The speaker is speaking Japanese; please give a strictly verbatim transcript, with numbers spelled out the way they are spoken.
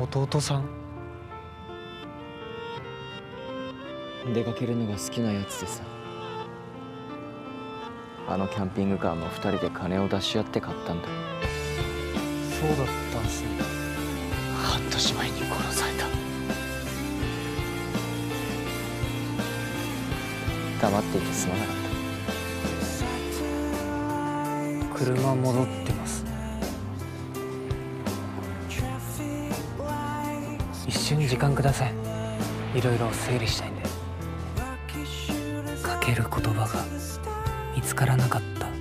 弟さん？ 出かけるのが好きなやつでさ、あのキャンピングカーもふたりで金を出し合って買ったんだ。 そうだったんすね。 半年前に殺された。黙っていてすまなかった。 車戻ってます。一瞬時間ください。いろいろ整理したいんで。かける言葉が見つからなかった。